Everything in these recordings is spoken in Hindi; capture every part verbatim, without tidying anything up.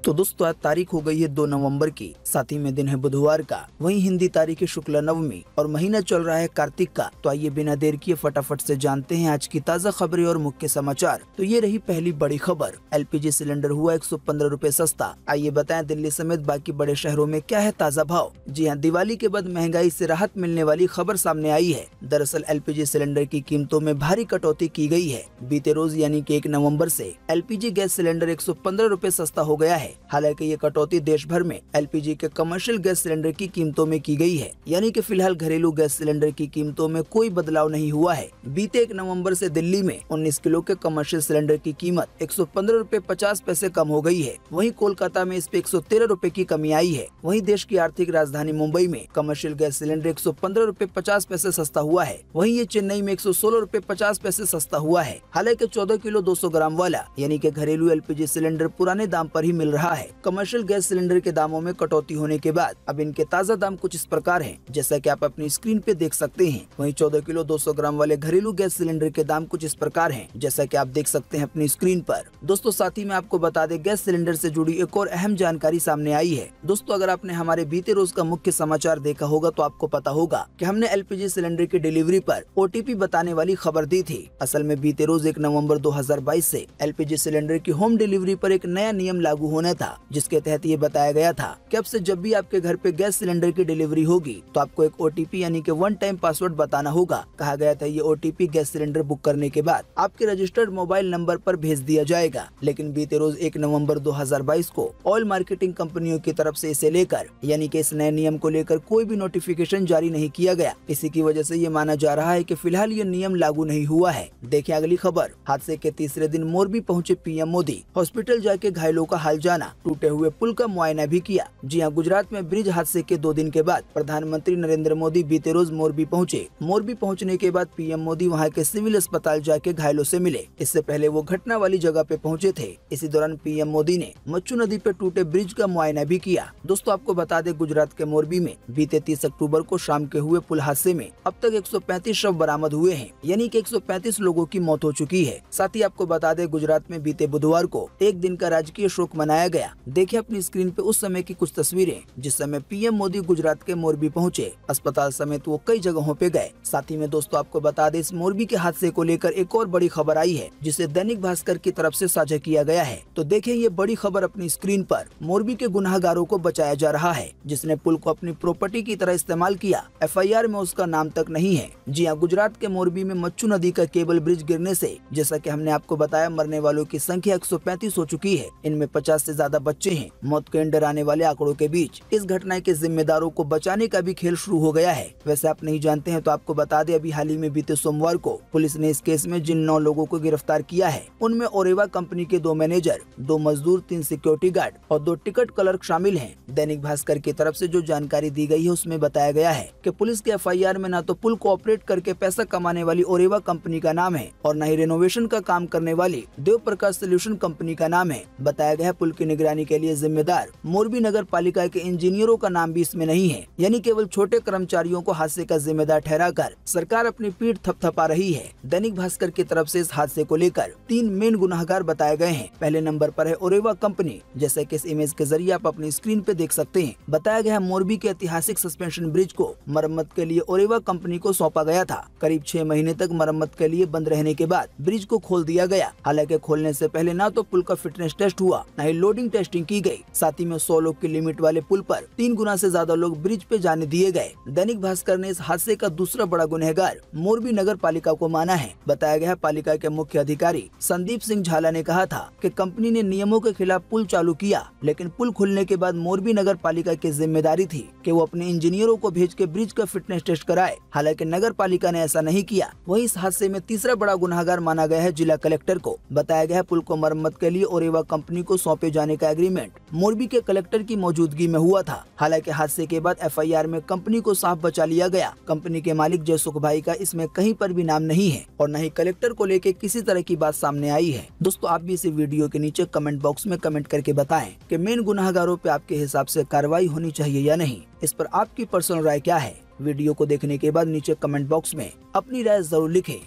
तो दोस्तों आज तारीख हो गई है दो नवंबर की, साथ ही में दिन है बुधवार का, वहीं हिंदी तारीख है शुक्ला नवमी और महीना चल रहा है कार्तिक का। तो आइए बिना देर किए फटाफट से जानते हैं आज की ताज़ा खबरें और मुख्य समाचार। तो ये रही पहली बड़ी खबर, एलपीजी सिलेंडर हुआ एक सौ पंद्रह रूपए सस्ता। आइए बताएं दिल्ली समेत बाकी बड़े शहरों में क्या है ताज़ा भाव। जी हाँ, दिवाली के बाद महंगाई से राहत मिलने वाली खबर सामने आई है। दरअसल एलपीजी सिलेंडर की कीमतों में भारी कटौती की गई है। बीते रोज यानी कि एक नवम्बर से एलपीजी गैस सिलेंडर एक सौ पंद्रह रूपए सस्ता हो गया है। हालांकि ये कटौती देश भर में एलपीजी के कमर्शियल गैस सिलेंडर की कीमतों में की गई है, यानी कि फिलहाल घरेलू गैस सिलेंडर की कीमतों में कोई बदलाव नहीं हुआ है। बीते एक नवंबर से दिल्ली में उन्नीस किलो के कमर्शियल सिलेंडर की कीमत एक सौ पंद्रह रूपए पचास पैसे कम हो गई है। वहीं कोलकाता में इस पे एक सौ तेरह रूपए की कमी आई है। वहीं देश की आर्थिक राजधानी मुंबई में कमर्शियल गैस सिलेंडर एक सौ पंद्रह रूपए पचास पैसे सस्ता हुआ है। वहीं ये चेन्नई में एक सौ सोलह रूपए पचास पैसे सस्ता हुआ है। हालांकि चौदह किलो दो सौ ग्राम वाला यानी कि घरेलू एलपीजी सिलेंडर पुराने दाम पर ही मिल रहा है। कमर्शियल गैस सिलेंडर के दामों में कटौती होने के बाद अब इनके ताज़ा दाम कुछ इस प्रकार हैं, जैसा कि आप अपनी स्क्रीन पे देख सकते हैं। वहीं चौदह किलो दो सौ ग्राम वाले घरेलू गैस सिलेंडर के दाम कुछ इस प्रकार हैं, जैसा कि आप देख सकते हैं अपनी स्क्रीन पर। दोस्तों साथ ही में आपको बता दें, गैस सिलेंडर से जुड़ी एक और अहम जानकारी सामने आई है। दोस्तों अगर आपने हमारे बीते रोज का मुख्य समाचार देखा होगा तो आपको पता होगा कि हमने एलपीजी सिलेंडर की डिलीवरी पर ओटीपी बताने वाली खबर दी थी। असल में बीते रोज एक नवम्बर दो हजार बाईस से एलपीजी सिलेंडर की होम डिलीवरी पर एक नया नियम लागू होना था, जिसके तहत ये बताया गया था कि अब से जब भी आपके घर पे गैस सिलेंडर की डिलीवरी होगी तो आपको एक ओटीपी यानी कि वन टाइम पासवर्ड बताना होगा। कहा गया था ये ओटीपी गैस सिलेंडर बुक करने के बाद आपके रजिस्टर्ड मोबाइल नंबर पर भेज दिया जाएगा। लेकिन बीते रोज एक नवंबर दो हजार बाईस को ऑयल मार्केटिंग कंपनियों की तरफ से इसे लेकर यानी कि इस नए नियम को लेकर कोई भी नोटिफिकेशन जारी नहीं किया गया। इसी की वजह से ये माना जा रहा है कि फिलहाल ये नियम लागू नहीं हुआ है। देखिए अगली खबर, हादसे के तीसरे दिन मोरबी पहुंचे पीएम मोदी, हॉस्पिटल जाके घायलों का हाल जाना, टूटे हुए पुल का मुआयना भी किया। जी हां, गुजरात में ब्रिज हादसे के दो दिन के बाद प्रधानमंत्री नरेंद्र मोदी बीते रोज मोरबी पहुंचे। मोरबी पहुंचने के बाद पीएम मोदी वहां के सिविल अस्पताल जाके घायलों से मिले। इससे पहले वो घटना वाली जगह पे पहुंचे थे। इसी दौरान पीएम मोदी ने मच्छू नदी पे टूटे ब्रिज का मुआयना भी किया। दोस्तों आपको बता दें, गुजरात के मोरबी में बीते तीस अक्टूबर को शाम के हुए पुल हादसे में अब तक एक सौ पैंतीस शव बरामद हुए हैं, यानी कि एक सौ पैंतीस लोगों की मौत हो चुकी है। साथ ही आपको बता दें, गुजरात में बीते बुधवार को एक दिन का राजकीय शोक मनाया गया। देखिए अपनी स्क्रीन पे उस समय की कुछ तस्वीरें, जिस समय पीएम मोदी गुजरात के मोरबी पहुंचे। अस्पताल समेत वो कई जगहों पे गए। साथ ही में दोस्तों आपको बता दें, इस मोरबी के हादसे को लेकर एक और बड़ी खबर आई है, जिसे दैनिक भास्कर की तरफ से साझा किया गया है। तो देखिए ये बड़ी खबर अपनी स्क्रीन पर, मोरबी के गुनाहगारों को बचाया जा रहा है, जिसने पुल को अपनी प्रॉपर्टी की तरह इस्तेमाल किया। एफआईआर में उसका नाम तक नहीं है। जी हाँ, गुजरात के मोरबी में मच्छू नदी का केबल ब्रिज गिरने से, जैसा कि हमने आपको बताया, मरने वालों की संख्या एक सौ पैंतीस हो चुकी है। इनमें पचास से ज्यादा बच्चे हैं। मौत के डराने वाले आंकड़ों के बीच इस घटना के जिम्मेदारों को बचाने का भी खेल शुरू हो गया है। वैसे आप नहीं जानते हैं तो आपको बता दें, अभी हाल ही में बीते सोमवार को पुलिस ने इस केस में जिन नौ लोगों को गिरफ्तार किया है, उनमें ओरेवा कंपनी के दो मैनेजर, दो मजदूर, तीन सिक्योरिटी गार्ड और दो टिकट क्लर्क शामिल हैं। दैनिक भास्कर की तरफ से जो जानकारी दी गई है उसमें बताया गया है कि पुलिस के एफआईआर में न तो पुल को ऑपरेट करके पैसा कमाने वाली ओरेवा कंपनी का नाम है और न ही रेनोवेशन का काम करने वाली देव प्रकाश सोल्यूशन कंपनी का नाम है। बताया गया पुल की निगरानी के लिए जिम्मेदार मोरबी नगर पालिका के इंजीनियरों का नाम भी इसमें नहीं है, यानी केवल छोटे कर्मचारियों को हादसे का जिम्मेदार ठहराकर सरकार अपनी पीठ थपथपा रही है। दैनिक भास्कर की तरफ से इस हादसे को लेकर तीन मेन गुनाहगार बताए गए हैं। पहले नंबर पर है ओरेवा कंपनी, जैसे कि इस इमेज के जरिए आप अपनी स्क्रीन पे देख सकते हैं। बताया गया है मोरबी के ऐतिहासिक सस्पेंशन ब्रिज को मरम्मत के लिए ओरेवा कंपनी को सौंपा गया था। करीब छह महीने तक मरम्मत के लिए बंद रहने के बाद ब्रिज को खोल दिया गया। हालांकि खोलने से पहले न तो पुल का फिटनेस टेस्ट हुआ, न ही लोडिंग टेस्टिंग की गई। साथ ही में सौ लोग की लिमिट वाले पुल पर तीन गुना से ज्यादा लोग ब्रिज पे जाने दिए गए। दैनिक भास्कर ने इस हादसे का दूसरा बड़ा गुनहगार मोरबी नगर पालिका को माना है। बताया गया पालिका के मुख्य अधिकारी संदीप सिंह झाला ने कहा था कि कंपनी ने नियमों के खिलाफ पुल चालू किया, लेकिन पुल खुलने के बाद मोरबी नगर पालिका की जिम्मेदारी थी कि वो अपने इंजीनियरों को भेज के ब्रिज का फिटनेस टेस्ट कराए। हालांकि नगर पालिका ने ऐसा नहीं किया। वहीं इस हादसे में तीसरा बड़ा गुनहगार माना गया है जिला कलेक्टर को। बताया गया पुल को मरम्मत के लिए ओरेवा कंपनी को सौंपे जाने का एग्रीमेंट मोरबी के कलेक्टर की मौजूदगी में हुआ था। हालांकि हादसे के बाद एफआईआर में कंपनी को साफ बचा लिया गया। कंपनी के मालिक जयसुख भाई का इसमें कहीं पर भी नाम नहीं है और न ही कलेक्टर को लेके किसी तरह की बात सामने आई है। दोस्तों आप भी इस वीडियो के नीचे कमेंट बॉक्स में कमेंट करके बताएं कि मेन गुनाहगारों पे आपके हिसाब से कार्रवाई होनी चाहिए या नहीं। इस पर आपकी पर्सनल राय क्या है? वीडियो को देखने के बाद नीचे कमेंट बॉक्स में अपनी राय जरूर लिखें।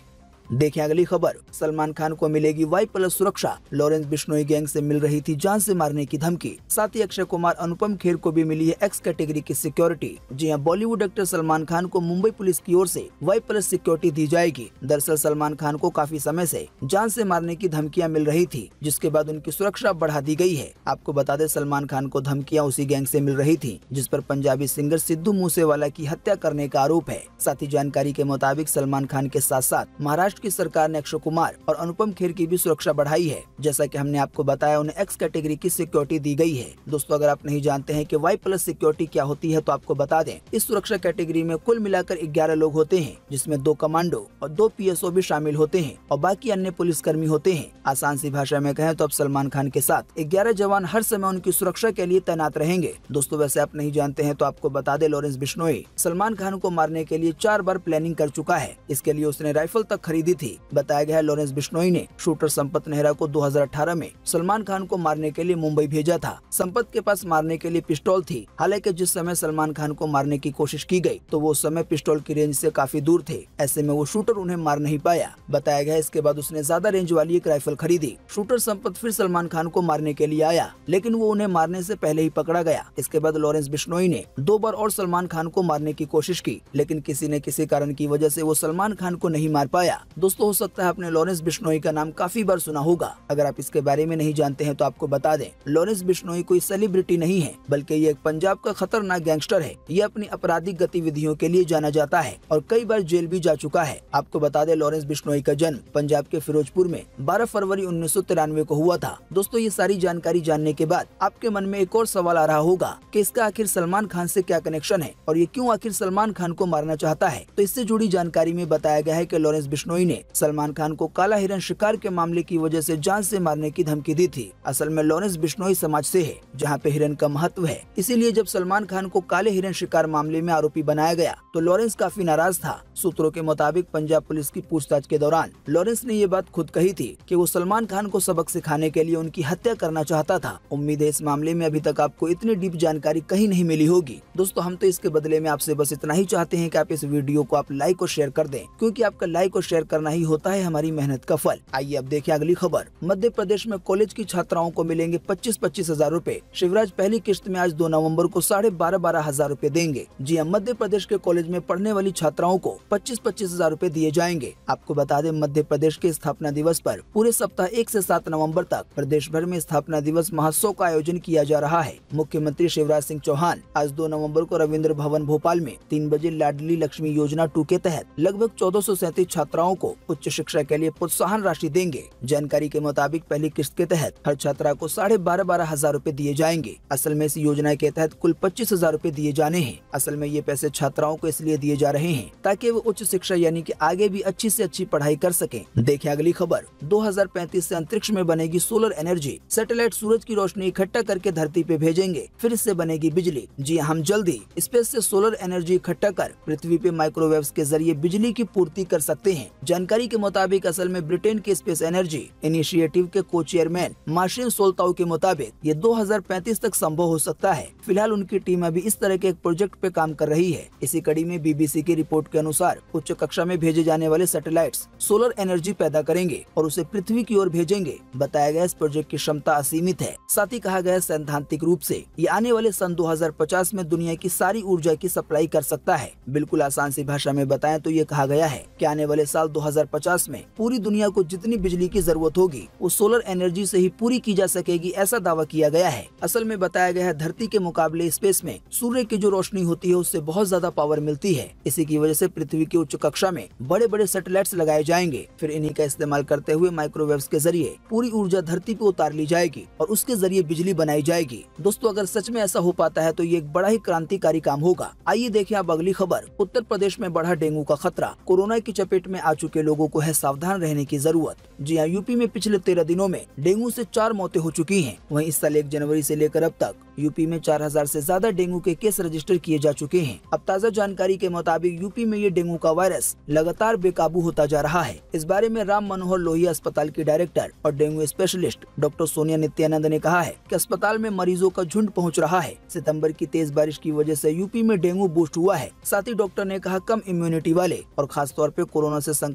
देखें अगली खबर। सलमान खान को मिलेगी वाई प्लस सुरक्षा, लॉरेंस बिश्नोई गैंग से मिल रही थी जान से मारने की धमकी। साथ ही अक्षय कुमार, अनुपम खेर को भी मिली है एक्स कैटेगरी की सिक्योरिटी। जी हां, बॉलीवुड एक्टर सलमान खान को मुंबई पुलिस की ओर से वाई प्लस सिक्योरिटी दी जाएगी। दरअसल सलमान खान को काफी समय से जान से मारने की धमकियां मिल रही थी, जिसके बाद उनकी सुरक्षा बढ़ा दी गई है। आपको बता दें, सलमान खान को धमकियां उसी गैंग से मिल रही थी जिस पर पंजाबी सिंगर सिद्धू मूसेवाला की हत्या करने का आरोप है। साथ ही जानकारी के मुताबिक सलमान खान के साथ साथ महाराष्ट्र की सरकार ने अक्षय कुमार और अनुपम खेर की भी सुरक्षा बढ़ाई है। जैसा कि हमने आपको बताया, उन्हें एक्स कैटेगरी की सिक्योरिटी दी गई है। दोस्तों, अगर आप नहीं जानते हैं कि वाई प्लस सिक्योरिटी क्या होती है तो आपको बता दें, इस सुरक्षा कैटेगरी में कुल मिलाकर ग्यारह लोग होते हैं, जिसमें दो कमांडो और दो पी एस ओ भी शामिल होते हैं और बाकी अन्य पुलिसकर्मी होते हैं। आसान सी भाषा में कहें तो अब सलमान खान के साथ ग्यारह जवान हर समय उनकी सुरक्षा के लिए तैनात रहेंगे। दोस्तों, वैसे आप नहीं जानते हैं तो आपको बता दें, लॉरेंस बिश्नोई सलमान खान को मारने के लिए चार बार प्लानिंग कर चुका है। इसके लिए उसने राइफल तक खरीदी थी। बताया गया है, लॉरेंस बिश्नोई ने शूटर संपत नेहरा को दो हज़ार अठारह में सलमान खान को मारने के लिए मुंबई भेजा था। संपत के पास मारने के लिए पिस्तौल थी। हालांकि जिस समय सलमान खान को मारने की कोशिश की गई तो वो उस समय पिस्तौल की रेंज से काफी दूर थे। ऐसे में वो शूटर उन्हें मार नहीं पाया। बताया गया, इसके बाद उसने ज्यादा रेंज वाली एक राइफल खरीदी। शूटर संपत फिर सलमान खान को मारने के लिए आया, लेकिन वो उन्हें मारने से पहले ही पकड़ा गया। इसके बाद लॉरेंस बिश्नोई ने दो बार और सलमान खान को मारने की कोशिश की, लेकिन किसी न किसी कारण की वजह से वो सलमान खान को नहीं मार पाया। दोस्तों, हो सकता है आपने लॉरेंस बिश्नोई का नाम काफी बार सुना होगा। अगर आप इसके बारे में नहीं जानते हैं तो आपको बता दें, लॉरेंस बिश्नोई कोई सेलिब्रिटी नहीं है, बल्कि ये एक पंजाब का खतरनाक गैंगस्टर है। ये अपनी आपराधिक गतिविधियों के लिए जाना जाता है और कई बार जेल भी जा चुका है। आपको बता दें, लॉरेंस बिश्नोई का जन्म पंजाब के फिरोजपुर में बारह फरवरी उन्नीस सौ तिरानवे को हुआ था। दोस्तों, ये सारी जानकारी जानने के बाद आपके मन में एक और सवाल आ रहा होगा कि इसका आखिर सलमान खान से क्या कनेक्शन है और ये क्यों आखिर सलमान खान को मारना चाहता है। तो इससे जुड़ी जानकारी में बताया गया है कि लॉरेंस बिश्नोई ने सलमान खान को काला हिरन शिकार के मामले की वजह से जान से मारने की धमकी दी थी। असल में लॉरेंस बिश्नोई समाज से है जहाँ पे हिरन का महत्व है, इसीलिए जब सलमान खान को काले हिरन शिकार मामले में आरोपी बनाया गया तो लॉरेंस काफी नाराज था। सूत्रों के मुताबिक पंजाब पुलिस की पूछताछ के दौरान लॉरेंस ने ये बात खुद कही थी कि वो सलमान खान को सबक सिखाने के लिए उनकी हत्या करना चाहता था। उम्मीद है इस मामले में अभी तक आपको इतनी डीप जानकारी कहीं नहीं मिली होगी। दोस्तों, हम तो इसके बदले में आपसे बस इतना ही चाहते हैं कि आप इस वीडियो को आप लाइक और शेयर कर दें, क्योंकि आपका लाइक और शेयर करना ही होता है हमारी मेहनत का फल। आइए अब देखें अगली खबर। मध्य प्रदेश में कॉलेज की छात्राओं को मिलेंगे पच्चीस पच्चीस हजार रूपए। शिवराज पहली किस्त में आज दो नवम्बर को साढ़े बारह बारह हजार रूपए देंगे। जी हाँ, मध्य प्रदेश के कॉलेज में पढ़ने वाली छात्राओं को पच्चीस पच्चीस हजार रूपए दिए जाएंगे। आपको बता दें, मध्य प्रदेश के स्थापना दिवस पर पूरे सप्ताह एक से सात नवंबर तक प्रदेश भर में स्थापना दिवस महोत्सव का आयोजन किया जा रहा है। मुख्यमंत्री शिवराज सिंह चौहान आज दो नवंबर को रविंद्र भवन भोपाल में तीन बजे लाडली लक्ष्मी योजना टू के तहत लगभग चौदह सौ सैंतीस छात्राओं को उच्च शिक्षा के लिए प्रोत्साहन राशि देंगे। जानकारी के मुताबिक पहली किस्त के तहत हर छात्रा को साढ़े बारह बारह हजार रूपए दिए जाएंगे। असल में इस योजना के तहत कुल पच्चीस हजार रूपए दिए जाने हैं। असल में ये पैसे छात्राओं को इसलिए दिए जा रहे हैं ताकि वो उच्च शिक्षा यानी कि आगे भी अच्छी से अच्छी पढ़ाई कर सकें। देखिए अगली खबर। दो हज़ार पैंतीस से अंतरिक्ष में बनेगी सोलर एनर्जी। सैटेलाइट सूरज की रोशनी इकट्ठा करके धरती पे भेजेंगे, फिर इससे बनेगी बिजली। जी हम जल्दी स्पेस से सोलर एनर्जी इकट्ठा कर पृथ्वी पे माइक्रोवेव्स के जरिए बिजली की पूर्ति कर सकते हैं। जानकारी के मुताबिक असल में ब्रिटेन के स्पेस एनर्जी इनिशिएटिव के को चेयरमैन मार्टिन सोल्ताउ के मुताबिक ये दो हज़ार पैंतीस तक संभव हो सकता है। फिलहाल उनकी टीम अभी इस तरह के एक प्रोजेक्ट पे काम कर रही है। इसी कड़ी में बीबीसी की रिपोर्ट के अनुसार उच्च कक्षा में भेजे जाने वाले सैटेलाइट्स सोलर एनर्जी पैदा करेंगे और उसे पृथ्वी की ओर भेजेंगे। बताया गया इस प्रोजेक्ट की क्षमता असीमित है। साथ ही कहा गया सैद्धांतिक रूप से ये आने वाले सन दो हज़ार पचास में दुनिया की सारी ऊर्जा की सप्लाई कर सकता है। बिल्कुल आसान सी भाषा में बताएं तो ये कहा गया है कि आने वाले साल दो हज़ार पचास में पूरी दुनिया को जितनी बिजली की जरूरत होगी वो सोलर एनर्जी से ही पूरी की जा सकेगी, ऐसा दावा किया गया है। असल में बताया गया है धरती के मुकाबले स्पेस में सूर्य की जो रोशनी होती है उससे बहुत ज्यादा पावर मिलती है। इसी की वजह से पृथ्वी की उच्च कक्षा में बड़े बड़े सैटेलाइट्स लगाए जाएंगे। फिर इन्हीं का इस्तेमाल करते हुए माइक्रोवेव्स के जरिए पूरी ऊर्जा धरती पे उतार ली जाएगी और उसके जरिए बिजली बनाई जाएगी। दोस्तों अगर सच में ऐसा हो पाता है तो ये एक बड़ा ही क्रांतिकारी काम होगा। आइए देखें अब अगली खबर। उत्तर प्रदेश में बढ़ा डेंगू का खतरा। कोरोना की चपेट में आ चुके लोगों को है सावधान रहने की जरूरत। जी हाँ, यूपी में पिछले तेरह दिनों में डेंगू से चार मौतें हो चुकी हैं। वहीं इस साल एक जनवरी से लेकर अब तक यूपी में चार हजार से ज्यादा डेंगू के केस रजिस्टर किए जा चुके हैं। अब ताज़ा जानकारी के मुताबिक यूपी में ये डेंगू का वायरस लगातार बेकाबू होता जा रहा है। इस बारे में राम मनोहर लोहिया अस्पताल की डायरेक्टर और dengue specialist doctor Sonia Nityanand ने कहा है कि अस्पताल में मरीजों का झुंड पहुंच रहा है। सितंबर की तेज बारिश की वजह से यूपी में डेंगू बूस्ट हुआ है। साथ ही डॉक्टर ने कहा कम इम्यूनिटी वाले और खास तौर पे कोरोना से संक्रमित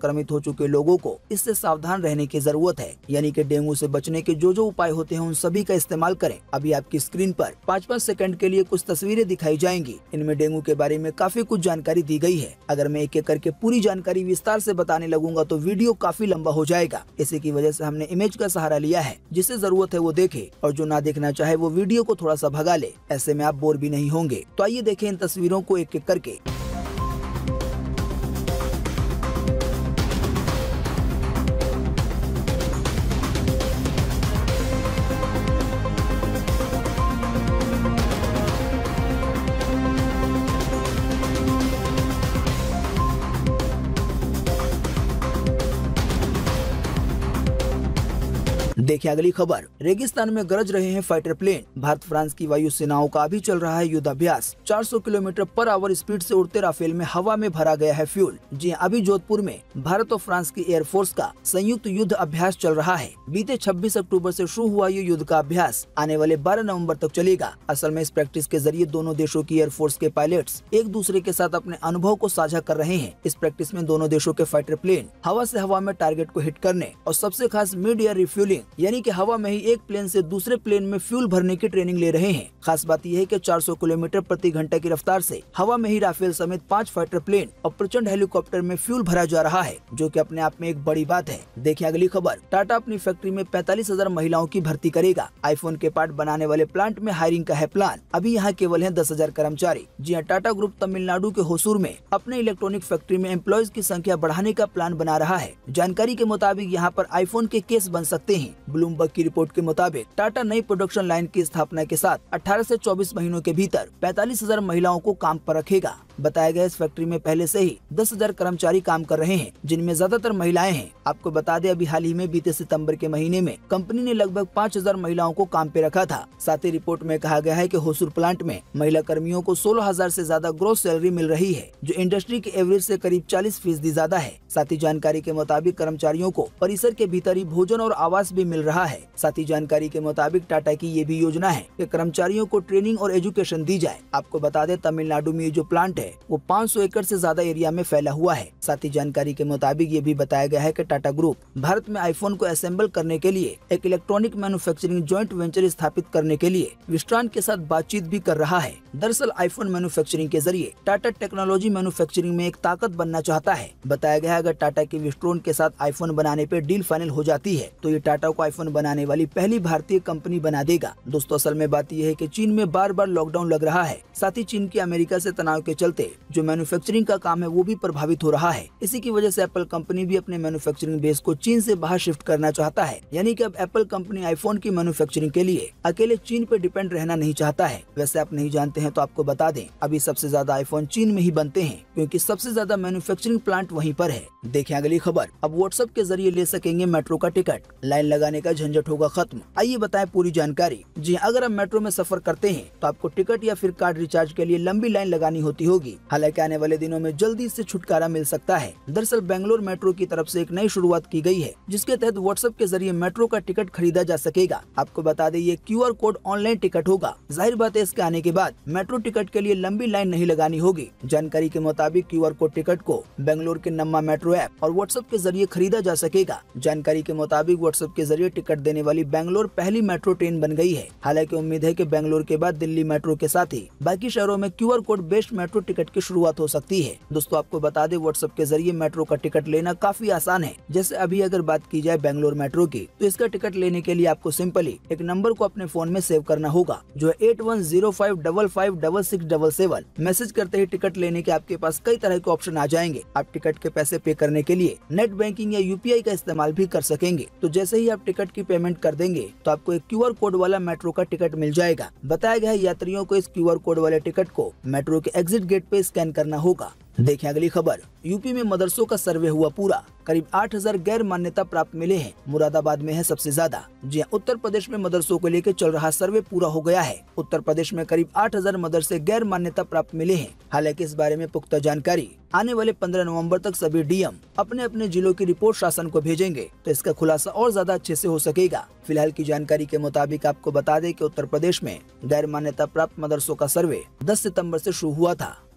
संक्रमित हो चुके लोगों को इससे सावधान रहने की जरूरत है, यानी कि डेंगू से बचने के जो जो उपाय होते हैं उन सभी का इस्तेमाल करें। अभी आपकी स्क्रीन पर पाँच पाँच सेकंड के लिए कुछ तस्वीरें दिखाई जाएंगी। इनमें डेंगू के बारे में काफी कुछ जानकारी दी गई है। अगर मैं एक एक करके पूरी जानकारी विस्तार से बताने लगूंगा तो वीडियो काफी लंबा हो जाएगा। इसी की वजह से हमने इमेज का सहारा लिया है। जिसे जरूरत है वो देखे और जो ना देखना चाहे वो वीडियो को थोड़ा सा भगा ले। ऐसे में आप बोर भी नहीं होंगे। तो आइए देखें इन तस्वीरों को एक एक करके। देखिए अगली खबर। रेगिस्तान में गरज रहे हैं फाइटर प्लेन। भारत फ्रांस की वायु सेनाओं का अभी चल रहा है युद्ध अभ्यास। चार सौ किलोमीटर पर आवर स्पीड से उड़ते राफेल में हवा में भरा गया है फ्यूल। जी अभी जोधपुर में भारत और फ्रांस की एयरफोर्स का संयुक्त युद्ध अभ्यास चल रहा है। बीते छब्बीस अक्टूबर से शुरू हुआ ये युद्ध का अभ्यास आने वाले बारह नवम्बर तक चलेगा। असल में इस प्रैक्टिस के जरिए दोनों देशों की एयरफोर्स के पायलट्स एक दूसरे के साथ अपने अनुभव को साझा कर रहे हैं। इस प्रैक्टिस में दोनों देशों के फाइटर प्लेन हवा से हवा में टारगेट को हिट करने और सबसे खास मिड एयर रिफ्यूलिंग यानी कि हवा में ही एक प्लेन से दूसरे प्लेन में फ्यूल भरने की ट्रेनिंग ले रहे हैं। खास बात यह है कि चार सौ किलोमीटर प्रति घंटे की रफ्तार से हवा में ही राफेल समेत पांच फाइटर प्लेन और प्रचंड हेलीकॉप्टर में फ्यूल भरा जा रहा है, जो कि अपने आप में एक बड़ी बात है। देखिए अगली खबर। टाटा अपनी फैक्ट्री में पैंतालीस हजार महिलाओं की भर्ती करेगा। आईफोन के पार्ट बनाने वाले प्लांट में हायरिंग का है प्लान। अभी यहाँ केवल है दस हजार कर्मचारी। जी हाँ, टाटा ग्रुप तमिलनाडु के होसूर में अपने इलेक्ट्रॉनिक फैक्ट्री में एम्प्लॉयज की संख्या बढ़ाने का प्लान बना रहा है। जानकारी के मुताबिक यहाँ पर आईफोन के केस बन सकते हैं। ब्लूमबर्ग की रिपोर्ट के मुताबिक टाटा नई प्रोडक्शन लाइन की स्थापना के साथ अठारह से चौबीस महीनों के भीतर पैंतालीस हजार महिलाओं को काम पर रखेगा। बताया गया इस फैक्ट्री में पहले से ही दस हजार कर्मचारी काम कर रहे हैं, जिनमें ज्यादातर महिलाएं हैं। आपको बता दें अभी हाल ही में बीते सितंबर के महीने में कंपनी ने लगभग पाँच हजार महिलाओं को काम पे रखा था। साथ ही रिपोर्ट में कहा गया है कि होसूर प्लांट में महिला कर्मियों को सोलह हजार से ज्यादा ग्रोस सैलरी मिल रही है, जो इंडस्ट्री के एवरेज से करीब चालीस फीसदी ज्यादा है। साथ ही जानकारी के मुताबिक कर्मचारियों को परिसर के भीतर ही भोजन और आवास भी मिल रहा है। साथ ही जानकारी के मुताबिक टाटा की ये भी योजना है कि कर्मचारियों को ट्रेनिंग और एजुकेशन दी जाए। आपको बता दें तमिलनाडु में ये जो प्लांट है वो पाँच सौ एकड़ से ज्यादा एरिया में फैला हुआ है। साथ ही जानकारी के मुताबिक ये भी बताया गया है कि टाटा ग्रुप भारत में आईफोन को असेंबल करने के लिए एक इलेक्ट्रॉनिक मैन्युफैक्चरिंग जॉइंट वेंचर स्थापित करने के लिए विस्ट्रॉन के साथ बातचीत भी कर रहा है। दरअसल आईफोन मैन्युफैक्चरिंग के जरिए टाटा टेक्नोलॉजी मैन्युफैक्चरिंग में एक ताकत बनना चाहता है। बताया गया है अगर टाटा की विस्ट्रॉन के साथ आईफोन बनाने पे डील फाइनल हो जाती है तो ये टाटा को आईफोन बनाने वाली पहली भारतीय कंपनी बना देगा। दोस्तों असल में बात यह है कि चीन में बार बार लॉकडाउन लग रहा है। साथ ही चीन के अमेरिका से तनाव के चलते जो मैन्युफैक्चरिंग का काम है वो भी प्रभावित हो रहा है। इसी की वजह से एप्पल कंपनी भी अपने मैन्युफैक्चरिंग बेस को चीन से बाहर शिफ्ट करना चाहता है। यानी कि अब एप्पल कंपनी आईफोन की मैन्युफैक्चरिंग के लिए अकेले चीन पे डिपेंड रहना नहीं चाहता है। वैसे आप नहीं जानते हैं तो आपको बता दें अभी सबसे ज्यादा आईफोन चीन में ही बनते हैं, क्योंकि सबसे ज्यादा मैन्युफैक्चरिंग प्लांट वहीं पर है। देखें अगली खबर। अब व्हाट्सएप के जरिए ले सकेंगे मेट्रो का टिकट। लाइन लगाने का झंझट होगा खत्म। आइए बताएं पूरी जानकारी। जी अगर आप मेट्रो में सफर करते हैं तो आपको टिकट या फिर कार्ड रिचार्ज के लिए लंबी लाइन लगानी होती होगी। हालांकि आने वाले दिनों में जल्दी इससे छुटकारा मिल सकता है। दरअसल बेंगलोर मेट्रो की तरफ से एक नई शुरुआत की गई है, जिसके तहत व्हाट्सएप के जरिए मेट्रो का टिकट खरीदा जा सकेगा। आपको बता दें ये क्यूआर कोड ऑनलाइन टिकट होगा। जाहिर बात है इसके आने के बाद मेट्रो टिकट के लिए लंबी लाइन नहीं लगानी होगी। जानकारी के मुताबिक क्यूआर कोड टिकट को बेंगलोर के नम्मा मेट्रो ऐप और व्हाट्सएप के जरिए खरीदा जा सकेगा। जानकारी के मुताबिक व्हाट्सएप के जरिए टिकट देने वाली बेंगलोर पहली मेट्रो ट्रेन बन गई है। हालांकि उम्मीद है कि बेंगलोर के बाद दिल्ली मेट्रो के साथ ही बाकी शहरों में QR code based metro ticket की शुरुआत हो सकती है। दोस्तों आपको बता दें व्हाट्सएप के जरिए मेट्रो का टिकट लेना काफी आसान है। जैसे अभी अगर बात की जाए बेंगलोर मेट्रो की, तो इसका टिकट लेने के लिए आपको सिंपली एक नंबर को अपने फोन में सेव करना होगा, जो है eight one zero five double five double six double seven. Message करते ही टिकट लेने के आपके पास कई तरह के ऑप्शन आ जाएंगे। आप टिकट के पैसे पे करने के लिए नेट बैंकिंग या यूपीआई का इस्तेमाल भी कर सकेंगे। तो जैसे ही आप टिकट की पेमेंट कर देंगे तो आपको एक क्यूआर कोड वाला मेट्रो का टिकट मिल जाएगा। बताया गया है यात्रियों को इस क्यूआर कोड वाले टिकट को मेट्रो के एग्जिट गेट पे स्कैन करना होगा। देखें अगली खबर। यूपी में मदरसों का सर्वे हुआ पूरा। करीब आठ हजार गैर मान्यता प्राप्त मिले हैं। मुरादाबाद में है सबसे ज्यादा। जी हाँ, उत्तर प्रदेश में मदरसों को लेकर चल रहा सर्वे पूरा हो गया है। उत्तर प्रदेश में करीब आठ हजार मदरसे गैर मान्यता प्राप्त मिले हैं। हालांकि इस बारे में पुख्ता जानकारी आने वाले पंद्रह नवंबर तक सभी डीएम अपने अपने जिलों की रिपोर्ट शासन को भेजेंगे, तो इसका खुलासा और ज्यादा अच्छे से हो सकेगा। फिलहाल की जानकारी के मुताबिक आपको बता दें कि उत्तर प्रदेश में गैर मान्यता प्राप्त मदरसों का सर्वे दस सितंबर से शुरू हुआ था।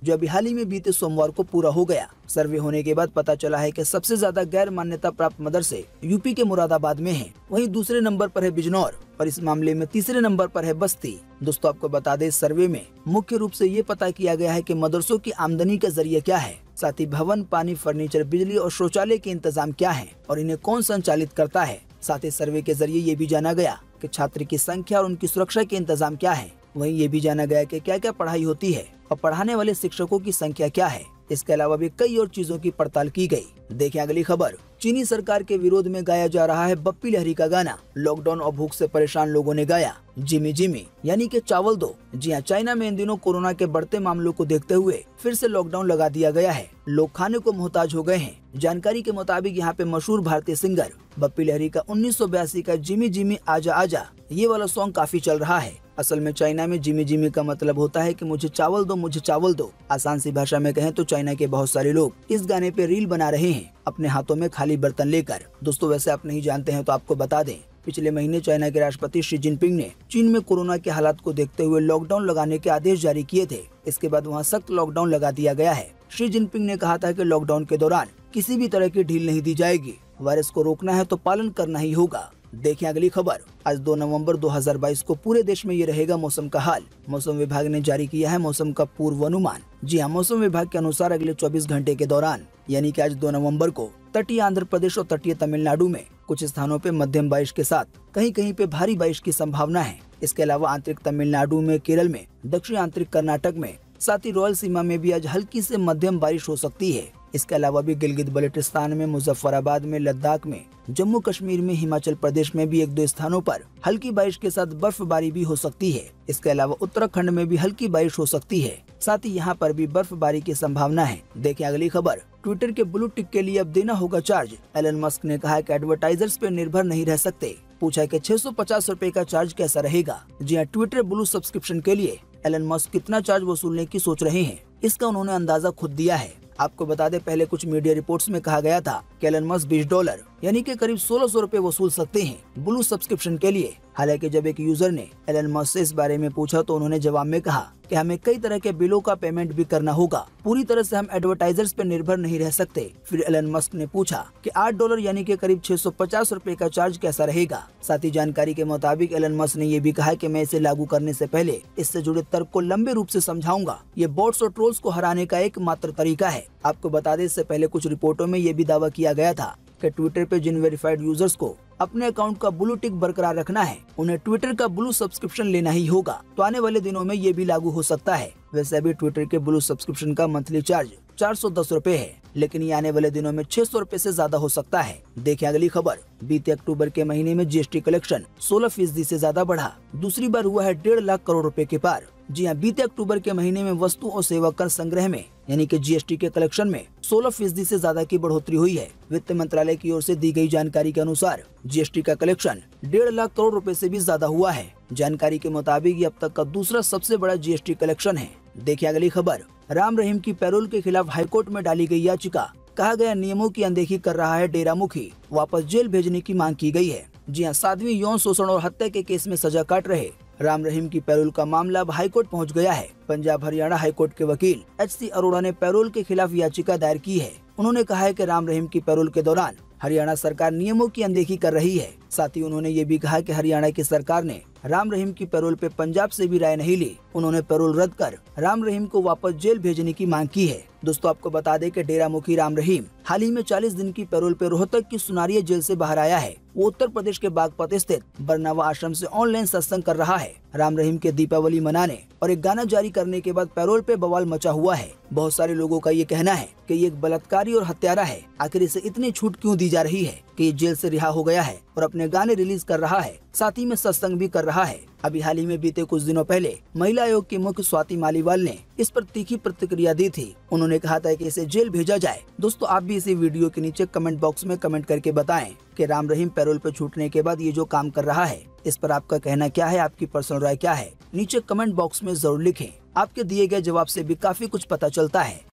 जो अभी हाल ही में बीते सोमवार को पूरा हो गया। सर्वे होने के बाद पता चला है कि सबसे ज्यादा गैर मान्यता प्राप्त मदरसे यूपी के मुरादाबाद में हैं। वहीं दूसरे नंबर पर है बिजनौर और इस मामले में तीसरे नंबर पर है बस्ती। दोस्तों आपको बता दें, सर्वे में मुख्य रूप से ये पता किया गया है कि मदरसों की आमदनी का जरिया क्या है, साथ ही भवन, पानी, फर्नीचर, बिजली और शौचालय के इंतजाम क्या है और इन्हें कौन संचालित करता है। साथ ही सर्वे के जरिए ये भी जाना गया कि छात्र की संख्या और उनकी सुरक्षा के इंतजाम क्या है। वहीं ये भी जाना गया कि क्या क्या पढ़ाई होती है और पढ़ाने वाले शिक्षकों की संख्या क्या है। इसके अलावा भी कई और चीजों की पड़ताल की गई। देखें अगली खबर। चीनी सरकार के विरोध में गाया जा रहा है बप्पी लहरी का गाना। लॉकडाउन और भूख से परेशान लोगों ने गाया जिमी जिमी यानी कि चावल दो। जी हाँ, चाइना में इन दिनों कोरोना के बढ़ते मामलों को देखते हुए फिर से लॉकडाउन लगा दिया गया है। लोग खाने को मोहताज हो गए हैं। जानकारी के मुताबिक यहाँ पे मशहूर भारतीय सिंगर बप्पी लहरी का उन्नीस सौ बयासी का जिमी जिमी आजा आजा ये वाला सॉन्ग काफी चल रहा है। असल में चाइना में जिमी जिमी का मतलब होता है कि मुझे चावल दो, मुझे चावल दो। आसान सी भाषा में कहें तो चाइना के बहुत सारे लोग इस गाने पे रील बना रहे हैं अपने हाथों में खाली बर्तन लेकर। दोस्तों वैसे आप नहीं जानते हैं तो आपको बता दें, पिछले महीने चाइना के राष्ट्रपति शी जिनपिंग ने चीन में कोरोना के हालात को देखते हुए लॉकडाउन लगाने के आदेश जारी किए थे। इसके बाद वहाँ सख्त लॉकडाउन लगा दिया गया है। शी जिनपिंग ने कहा था कि लॉकडाउन के दौरान किसी भी तरह की ढील नहीं दी जाएगी। वायरस को रोकना है तो पालन करना ही होगा। देखें अगली खबर। आज दो नवंबर दो हज़ार बाईस को पूरे देश में ये रहेगा मौसम का हाल। मौसम विभाग ने जारी किया है मौसम का पूर्वानुमान। जी हाँ, मौसम विभाग के अनुसार अगले चौबीस घंटे के दौरान यानी कि आज दो नवंबर को तटीय आंध्र प्रदेश और तटीय तमिलनाडु में कुछ स्थानों पे मध्यम बारिश के साथ कहीं कहीं पे भारी बारिश की संभावना है। इसके अलावा आंतरिक तमिलनाडु में, केरल में, दक्षिण आंतरिक कर्नाटक में, साथ ही रॉयल सीमा में भी आज हल्की से मध्यम बारिश हो सकती है। इसके अलावा भी गिलगित बल्टिस्तान में, मुजफ्फराबाद में, लद्दाख में, जम्मू कश्मीर में, हिमाचल प्रदेश में भी एक दो स्थानों पर हल्की बारिश के साथ बर्फबारी भी हो सकती है। इसके अलावा उत्तराखंड में भी हल्की बारिश हो सकती है। साथ ही यहाँ पर भी बर्फबारी की संभावना है। देखें अगली खबर। ट्विटर के ब्लू टिक के लिए अब देना होगा चार्ज। एलन मस्क ने कहा कि एडवर्टाइजर्स पे निर्भर नहीं रह सकते। पूछा कि छह सौ पचास रुपए का चार्ज कैसा रहेगा। जी हाँ, ट्विटर ब्लू सब्सक्रिप्शन के लिए एलन मस्क कितना चार्ज वसूलने की सोच रहे हैं, इसका उन्होंने अंदाजा खुद दिया है। आपको बता दें, पहले कुछ मीडिया रिपोर्ट्स में कहा गया था कि एलन मस्क बीस डॉलर यानी कि करीब सोलह सौ रुपए वसूल सकते हैं ब्लू सब्सक्रिप्शन के लिए। हालांकि जब एक यूजर ने एलन मस्क से इस बारे में पूछा तो उन्होंने जवाब में कहा कि हमें कई तरह के बिलों का पेमेंट भी करना होगा, पूरी तरह से हम एडवर्टाइजर्स पर निर्भर नहीं रह सकते। फिर एलन मस्क ने पूछा कि आठ डॉलर यानी कि करीब छह सौ पचास रुपए का चार्ज कैसा रहेगा। साथ ही जानकारी के मुताबिक एलन मस्क ने ये भी कहा कि मैं इसे लागू करने से पहले इससे जुड़े तर्क को लंबे रूप से समझाऊंगा। ये बॉट्स और ट्रोल्स को हराने का एक मात्र तरीका है। आपको बता दें, इससे पहले कुछ रिपोर्टों में ये भी दावा किया गया था कि ट्विटर पे जिन वेरीफाइड यूजर्स को अपने अकाउंट का ब्लू टिक बरकरार रखना है, उन्हें ट्विटर का ब्लू सब्सक्रिप्शन लेना ही होगा। तो आने वाले दिनों में ये भी लागू हो सकता है। वैसे अभी ट्विटर के ब्लू सब्सक्रिप्शन का मंथली चार्ज चार सौ दस रुपए है, लेकिन ये आने वाले दिनों में छह सौ रुपए से ज्यादा हो सकता है। देखिए अगली खबर। बीते अक्टूबर के महीने में जीएसटी कलेक्शन सोलह फीसदी से ज्यादा बढ़ा। दूसरी बार हुआ है डेढ़ लाख करोड़ रुपए के पार। जी हाँ, बीते अक्टूबर के महीने में वस्तु और सेवा कर संग्रह में यानी कि जीएसटी के कलेक्शन में सोलह फीसदी से ज्यादा की बढ़ोतरी हुई है। वित्त मंत्रालय की ओर से दी गई जानकारी के अनुसार जीएसटी का कलेक्शन डेढ़ लाख करोड़ रुपए से भी ज्यादा हुआ है। जानकारी के मुताबिक ये अब तक का दूसरा सबसे बड़ा जीएसटी कलेक्शन है। देखिए अगली खबर। राम रहीम की पैरोल के खिलाफ हाईकोर्ट में डाली गई याचिका। कहा गया नियमों की अनदेखी कर रहा है डेरा मुखी, वापस जेल भेजने की मांग की गई है। जी हाँ, सातवीं यौन शोषण और हत्या के केस में सजा काट रहे राम रहीम की पैरोल का मामला अब हाईकोर्ट पहुंच गया है। पंजाब हरियाणा हाईकोर्ट के वकील एच सी अरोड़ा ने पैरोल के खिलाफ याचिका दायर की है। उन्होंने कहा है कि राम रहीम की पैरोल के दौरान हरियाणा सरकार नियमों की अनदेखी कर रही है। साथ ही उन्होंने ये भी कहा कि हरियाणा की सरकार ने राम रहीम की पैरोल पे पंजाब से भी राय नहीं ली। उन्होंने पैरोल रद्द कर राम रहीम को वापस जेल भेजने की मांग की है। दोस्तों आपको बता दें कि डेरा मुखी राम रहीम हाल ही में चालीस दिन की पैरोल पे रोहतक की सुनारिया जेल से बाहर आया है। वो उत्तर प्रदेश के बागपत स्थित बरनावा आश्रम से ऑनलाइन सत्संग कर रहा है। राम रहीम के दीपावली मनाने और एक गाना जारी करने के बाद पैरोल पे बवाल मचा हुआ है। बहुत सारे लोगों का ये कहना है कि ये एक बलात्कारी और हत्यारा है। आखिर इसे इतनी छूट क्यों दी जा रही है कि ये जेल से रिहा हो गया है और अपने गाने रिलीज कर रहा है, साथ ही में सत्संग भी कर रहा है। अभी हाल ही में बीते कुछ दिनों पहले महिला आयोग की मुख्य स्वाति मालीवाल ने इस पर तीखी प्रतिक्रिया दी थी। उन्होंने कहा था कि इसे जेल भेजा जाए। दोस्तों आप भी इसी वीडियो के नीचे कमेंट बॉक्स में कमेंट करके बताएं कि राम रहीम पैरोल पर छूटने के बाद ये जो काम कर रहा है, इस पर आपका कहना क्या है, आपकी पर्सनल राय क्या है, नीचे कमेंट बॉक्स में जरूर लिखें। आपके दिए गए जवाब से भी काफी कुछ पता चलता है।